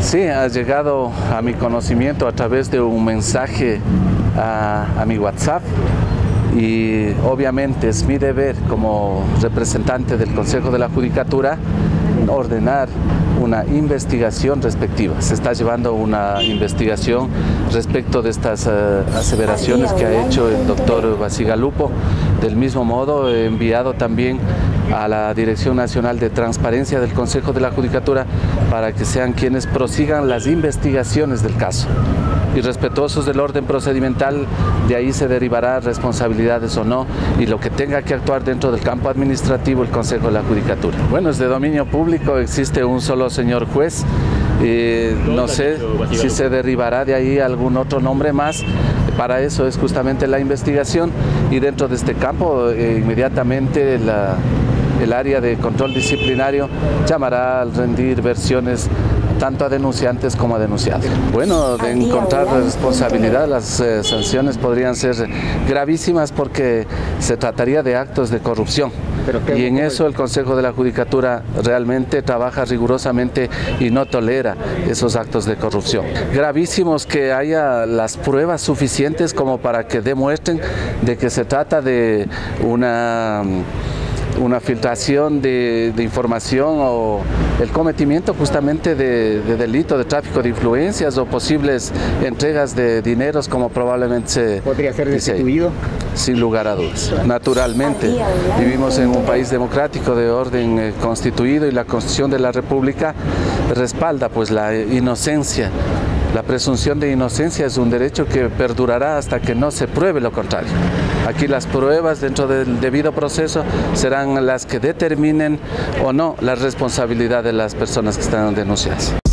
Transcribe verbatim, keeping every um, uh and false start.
Sí, ha llegado a mi conocimiento a través de un mensaje a, a mi WhatsApp y obviamente es mi deber como representante del Consejo de la Judicatura ordenar una investigación respectiva. Se está llevando una investigación respecto de estas uh, aseveraciones que ha hecho el doctor Bacigalupo. Del mismo modo, he enviado también a la Dirección Nacional de Transparencia del Consejo de la Judicatura para que sean quienes prosigan las investigaciones del caso. Y respetuosos del orden procedimental, de ahí se derivará responsabilidades o no, y lo que tenga que actuar dentro del campo administrativo el Consejo de la Judicatura. Bueno, es de dominio público, existe un solo señor juez, eh, no sé si se derivará de ahí algún otro nombre más. Para eso es justamente la investigación, y dentro de este campo eh, inmediatamente la, el área de control disciplinario llamará al rendir versiones tanto a denunciantes como a denunciados. Bueno, de encontrar responsabilidad, las eh, sanciones podrían ser gravísimas porque se trataría de actos de corrupción. Y en eso el Consejo de la Judicatura realmente trabaja rigurosamente y no tolera esos actos de corrupción. Gravísimos que haya las pruebas suficientes como para que demuestren de que se trata de una... una filtración de, de información o el cometimiento justamente de, de delito de tráfico de influencias o posibles entregas de dineros, como probablemente se ¿Podría ser destituido? Sin lugar a dudas. Naturalmente, vivimos en un país democrático de orden eh, constituido, y la Constitución de la República respalda pues la inocencia. La presunción de inocencia es un derecho que perdurará hasta que no se pruebe lo contrario. Aquí las pruebas dentro del debido proceso serán las que determinen o no la responsabilidad de las personas que están denunciadas.